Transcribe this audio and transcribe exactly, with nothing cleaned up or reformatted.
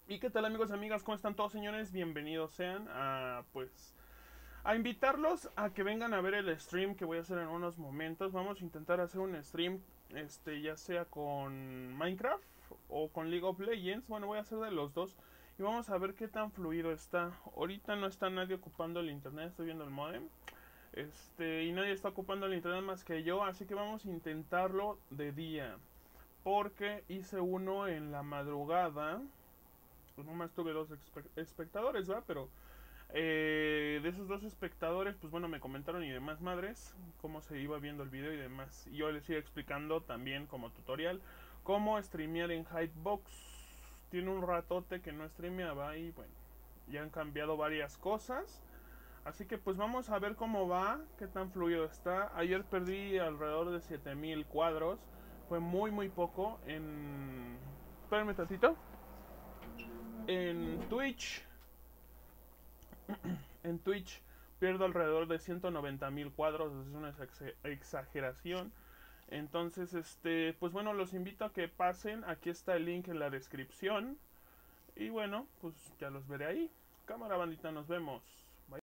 ¿Y qué tal, amigos y amigas? ¿Cómo están todos, señores? Bienvenidos sean a, pues, a invitarlos a que vengan a ver el stream que voy a hacer en unos momentos. Vamos a intentar hacer un stream, este, ya sea con Minecraft o con League of Legends. Bueno, voy a hacer de los dos y vamos a ver qué tan fluido está. Ahorita no está nadie ocupando el internet, estoy viendo el modem. Este, y nadie está ocupando el internet más que yo, así que vamos a intentarlo de día. Porque hice uno en la madrugada, pues nomás tuve dos espectadores, ¿verdad? Pero eh, de esos dos espectadores, pues bueno, me comentaron y demás madres cómo se iba viendo el video y demás. Y yo les iba explicando también como tutorial cómo streamear en Hypebox. Tiene un ratote que no streameaba y bueno, ya han cambiado varias cosas. Así que pues vamos a ver cómo va, qué tan fluido está. Ayer perdí alrededor de siete mil cuadros. Fue muy muy poco en... Espérenme tantito. En Twitch en Twitch pierdo alrededor de ciento noventa mil cuadros, es una exageración. Entonces, este, pues bueno, los invito a que pasen. Aquí está el link en la descripción. Y bueno, pues ya los veré ahí. Cámara bandita, nos vemos.